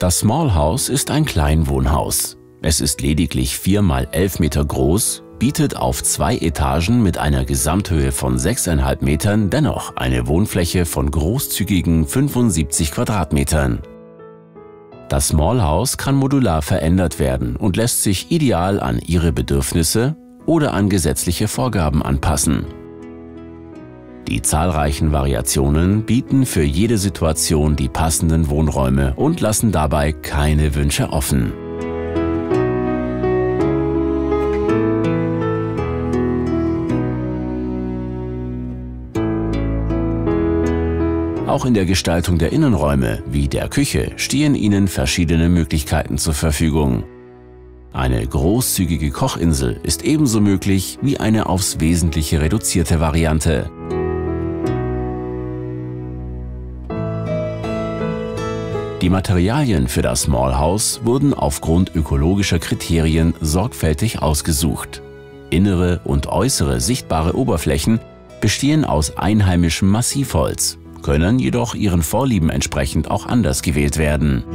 Das Small House ist ein Kleinwohnhaus. Es ist lediglich 4 mal 11 Meter groß, bietet auf 2 Etagen mit einer Gesamthöhe von 6,5 Metern dennoch eine Wohnfläche von großzügigen 75 Quadratmetern. Das Small House kann modular verändert werden und lässt sich ideal an Ihre Bedürfnisse oder an gesetzliche Vorgaben anpassen. Die zahlreichen Variationen bieten für jede Situation die passenden Wohnräume und lassen dabei keine Wünsche offen. Auch in der Gestaltung der Innenräume, wie der Küche, stehen Ihnen verschiedene Möglichkeiten zur Verfügung. Eine großzügige Kochinsel ist ebenso möglich wie eine aufs Wesentliche reduzierte Variante. Die Materialien für das Small House wurden aufgrund ökologischer Kriterien sorgfältig ausgesucht. Innere und äußere sichtbare Oberflächen bestehen aus einheimischem Massivholz, können jedoch ihren Vorlieben entsprechend auch anders gewählt werden.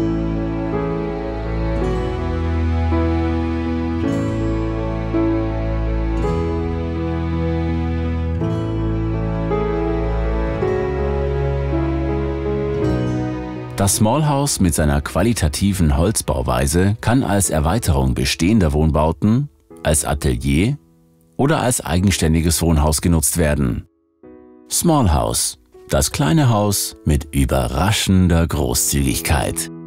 Das Small House mit seiner qualitativen Holzbauweise kann als Erweiterung bestehender Wohnbauten, als Atelier oder als eigenständiges Wohnhaus genutzt werden. Small House, das kleine Haus mit überraschender Großzügigkeit.